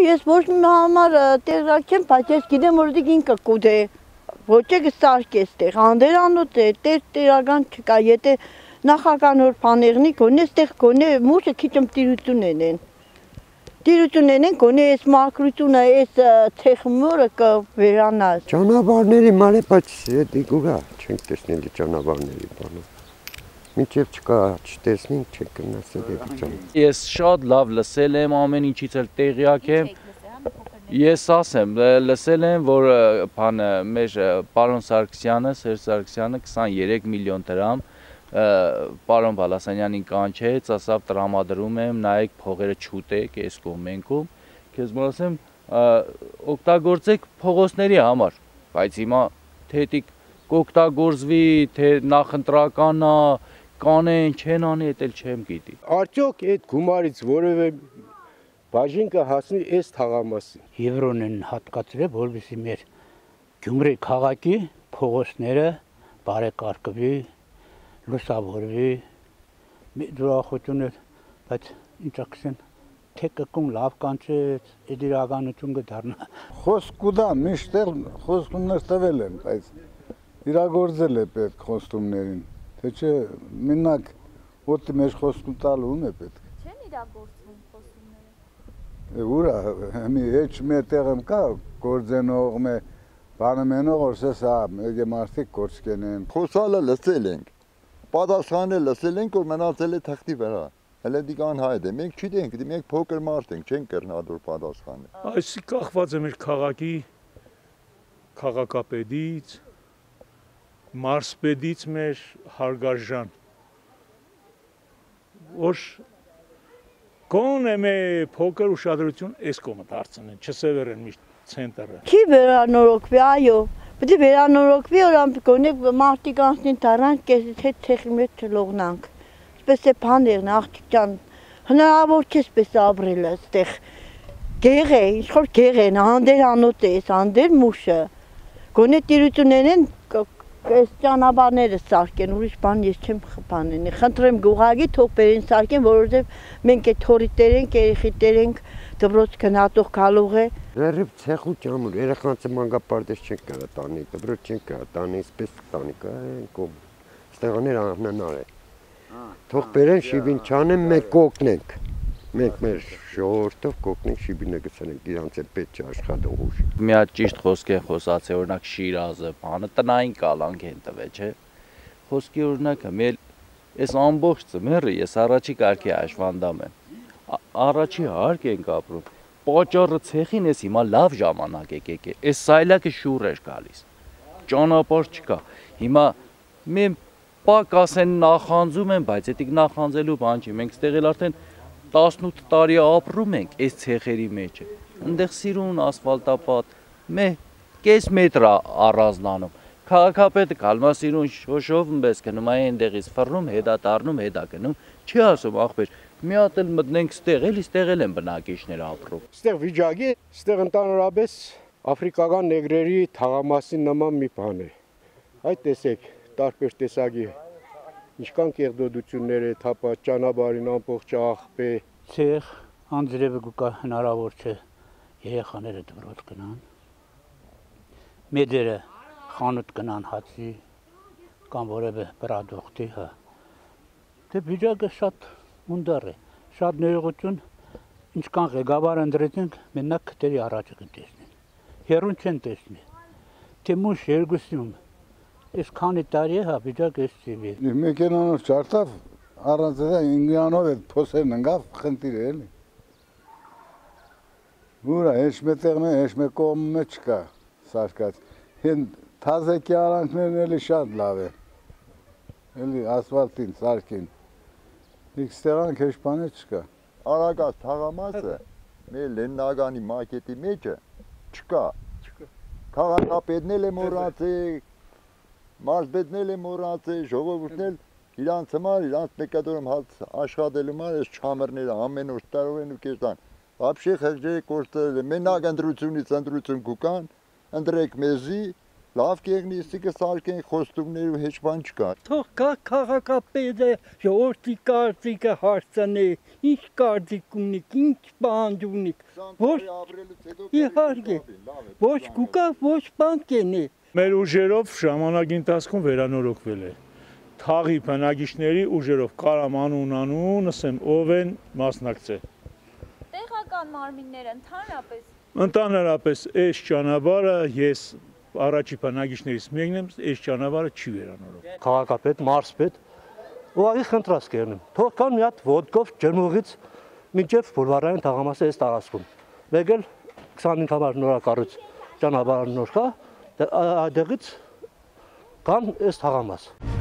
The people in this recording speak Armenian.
ես ոչ մի համար տեղակ չեմ, բայց ես գիտեմ, որ ինքը կուտե, ոչ է կստարկես տեղ, անդերանոտ է, տեղական չկա, եթե նախական որ պաներնի կոնե, ստեղ կոնե, մուշը քիչմ տիրություն են։ Տիրություն են կոնե, ես մակրությունը, ես թեխմորը կվերանա։ Ճանապարհների մալե, բայց դիգուրա չենք տեսնել ճանապարհների բանը։ Մինչև չկա, չտեսնենք, չենք կնասել էդիցան։ Ես շատ լավ լսել եմ, ամեն ինչից էլ տեղյակ եմ։ Ես ասեմ, լսել եմ, որ մեր պարոն Սարգսյանը, Սերժ Սարգսյանը 23 միլիոն դրամ պարոն Բալասանյանին կանչեց, ասավ տրամադրում եմ, նայեք փողերը չուտեք, այս կողմենքում։ Քեզ ասեմ, օգտագործեք փողոցների համար, բայց հիմա թե դիք կօգտագործվի, թե նախընտրական է, կանեն, չեն անի, էդ էլ չեմ գիտի։ Արդյոք այդ գումարից որևէ բաժին կհասնի այս թաղամասին։ Եվրոն են հատկացրել, որովհետեւ մեր Գյումրի քաղաքի փողոցները բարեկարգվի, լուսավորվի, դրախոտուն էր, բայց ինչ ասեն, թե կկում լավ կանչեց, այդ իրականություն կդառնա։ Խոսք կուտա, միշտ խոսքումներ տվել են, բայց իրագործել է պետք խոստումներին, թե չէ մենակ ոտի մեջ խոսքում տալու ում է պետք։ Չեն իրագործվում խոստումները։ Ուրա, հեմի էջ մեր տեղում կա գործենող, մե բանմենող, որսես եկե մարդիկ գործկեն են։ Խոսալը լսել ենք, պատասխանը լսել ենք, որ մնացել է թղթի վրա։ Հələ դիք անհայտ է, մենք չգիտենք, մենք փոքր մարդ ենք, չենք կրնադոր պատասխանը։ Այսի կախված է մեր քաղաքի քաղաքապետից, մարզպետից մեր հարգարժան, որ կոնե մե փոքր ուշադրություն այս կողմը դարձնեն, չսևերեն միշտ ցենտրը։ Չի վերանորոգվի, այո, պետք է վերանորոգվի, որ կոնե մարդիկ անցնին դառնան, կեսից հետ ցեխի մեջ չլողնանք։ Պես է բաներն, աղջիկ ջան, հնարավոր չէ պես ապրել այստեղ։ Գեղ է, ինչ-որ գեղ են, անդերանոտ է, անդեր մուշը։ Գոնե տիրություններ են, այս ճանապարհները սարքեն, ուրիշ բան ես չեմ խփանեն։ Խնդրեմ գուղագի թող բերեն սարքեն, որովհետև մենք այդ թորիտեր ենք, երեխիներ ենք, դպրոց գնատող գալուղ է։ Լրիվ ցեխու ճամուր, երեխանց մանկապարտեզ չենք կարա տանի, դպրոց չենք կարա տանի, այսպես տանի կա են կողմ։ Ստեղաներ անհնար է։ Թող բերեն շիբին չանեն, մենք կօգնենք։ Մենք մեր ժողովրդով կօգնենք շիբինը գցենք, իրանց էլ պետք չէ աշխատող ուժ։ Մի հատ ճիշտ խոսք են խոսացել, օրինակ Շիրազը, բանը տնային կալանք են տվել, չէ։ Խոսքի օրինակը մեր այս ամբողջ ծմերը ես առաջի կարգի հաշվանդամ եմ։ Առաջի հարկ ենք ապրում։ Պաճառը ցեխին էս հիմա լավ ժամանակ է եկել։ Այս սայլակը շուռ էր գալիս։ Ճանապարհ չկա։ Հիմա մենք պակ ասեն նախանձում են, բայց էդիկ նախանձելու բան չի։ Մենք ստեղ էլ արդեն 18 տարի ապրում ենք այս ցեխերի մեջ։ Այնտեղ սիրուն ասֆալտապատ, կես մետր առանձնանում։ Քաղաքապետը կալմասիրուն շոշով պես գնում է այնտեղից ֆռնում, հետա դառնում, հետա գնում։ Չի ասում ախպեր, մի հատ էլ մտնենք ստեղ, էլի ստեղ էլ են բնակիչներ ապրում։ Ստեղ վիճակի, ստեղ ընդհանրապես աֆրիկական նեգրերի թաղամասին նման մի բան է։ Այդ տեսեք, տարբեր տեսակի ինչքան կեղդոդություններ է թափած, ճանապարհին ամբողջ աղբե, ցեխ, անձրևը գուկա հնարավոր չէ երեխաները դպրոց գնան։ Մեդերը խանութ գնան հացի կամ որևէ բրադուխտի, հա։ Դե վիճակը շատ ունդար է, շատ ներողություն, ինչքան ղեկավար ընդրեցինք, մենակ քտերի առաջը կտեսնեն։ Հերուն չեն տեսնի։ Թե մուշ երկուսում Ես քանի տարի է հա վիճակ էս ծիվի։ Մեքենանով չարտավ, առանց դա ինգյանով էլ փոսերն ընկավ, խնդիր է էլի։ Ուրա, հեչ մետեղն է, հեչ մե կողմը չկա սարկած։ Հեն թազեկի արանքներն էլի շատ լավ է։ Էլի ասֆալտին, սարքին։ Իք ստեղանք հեչ բանը չկա։ Արագած թաղամասը մեր Լեննագանի մակետի մեջը չկա։ Քաղաքապետն էլ է մոռացել, մարզպետն էլ է մոռացել, ժողովուրդն էլ իրանց համար, իրանց մեկադորում աշխատելու համար այս չամերները ամեն օր տարով են ու կերտան։ Вообще խեղճերը կորցրել են, մենակ ընտրությունից ընտրություն կուկան, ընտրեք մեզի, լավ կեղնիսի կսարքեն խոստումներով հեչ բան չկա։ Թող քաղաքապետը ժողովրդի կարծիքը հարցնի, ինչ կարծիք ունիք, ինչ պահանջ ունիք։ Իհարկե, ոչ կուկա, ոչ բան կենի։ Մեր ուժերով ժամանակի ընթացքում վերանորոգվել է։ Թաղի բնակիչների ուժերով կարամ անուն ասեմ ով են մասնակցել։ Տեղական մարմինները ընդհանրապես Ընդհանրապես այս ճանապարհը ես առաջի բնակիչներից մեկն եմ, այս ճանապարհը չի վերանորոգ։ Քաղաքապետ, մարզպետ, ուղղակի խնդրած կերնեմ։ Թող կան մի հատ ոդկով ջրմուղից մինչև բուլվարային թաղամասը այս տարածքում։ Մեկ էլ 25 համար նորակառույց ճանապարհը նոր կա, այդտեղից կան այս թաղամաս։